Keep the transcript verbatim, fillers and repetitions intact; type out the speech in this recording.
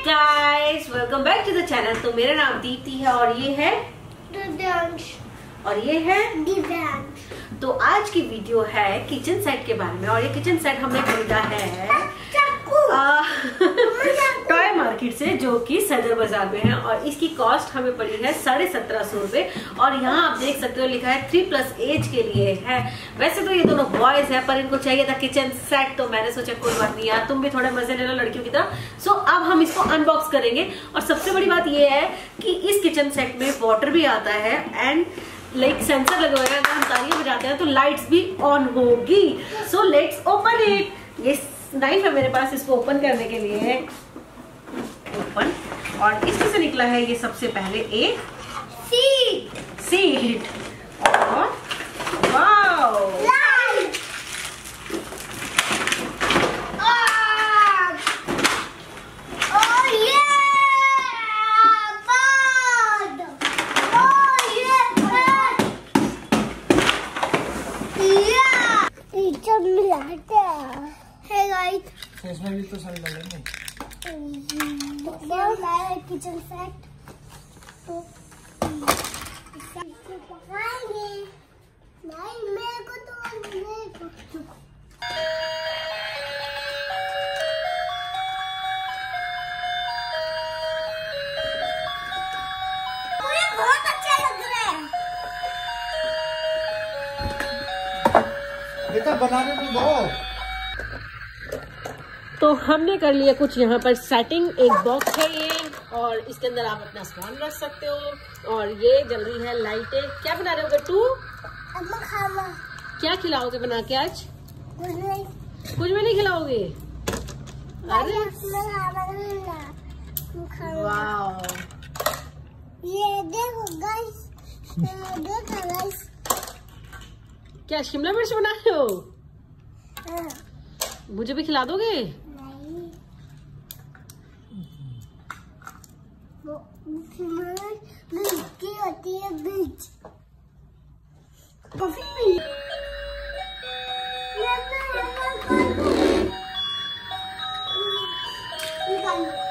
Guys, welcome back to the channel. तो मेरा नाम दीप्ति है और ये है हृदयांश और ये है दिव्यांश। तो आज की वीडियो है किचन सेट के बारे में और ये किचन सेट हमने खरीदा है टॉय मार्केट से, जो कि सदर बाजार में है और इसकी कॉस्ट हमें पड़ी है साढ़े सत्रह सौ रूपये। और यहाँ आप देख सकते हो लिखा है थ्री प्लस एज के लिए है। वैसे तो ये दोनों बॉयज है पर इनको चाहिए था किचन सेट, तो मैंने सोचा कोई बात नहीं यार, तुम भी थोड़े मजे ले लो लड़कियों की तरह। सो अब हम इसको अनबॉक्स करेंगे और सबसे बड़ी बात ये है कि इस किचन सेट में वाटर भी आता है एंड लाइक सेंसर लगे हुए हैं। अगर हम तालियां बजाते हैं तो लाइट्स भी ऑन होगी। So let's open it. ये नाइफ है मेरे पास इसको ओपन करने के लिए। ओपन, और इसमें से निकला है ये सबसे पहले एक सीट सीट और वाओ लाइट और ये बर्ड और ये बर्ड या टीचर मिलाते हैं। हे गाइस, इसमें भी तो सारे डालेंगे। किचन सेट तो पकाएंगे। नहीं, मेरे को तो मेरे को मुझे बहुत अच्छा लग रहा है। बेटा बनाने में बहुत तो हमने कर लिया कुछ यहाँ पर सेटिंग। एक बॉक्स है ये और इसके अंदर आप अपना सामान रख सकते हो। और ये जल रही है लाइटें। क्या बना रहे हो गट्टू? अम्मा खाना क्या खिलाओगे बना के आज? कुछ नहीं, कुछ भी नहीं खिलाओगे? अरे वाह, ये देखो गाइस, देखो गाइस। क्या शिमला मिर्च बना रहे हो? हाँ, मुझे भी खिला दोगे? नहीं, वो मिर्च की होती है, मिर्च कॉफी में। निकाल लो।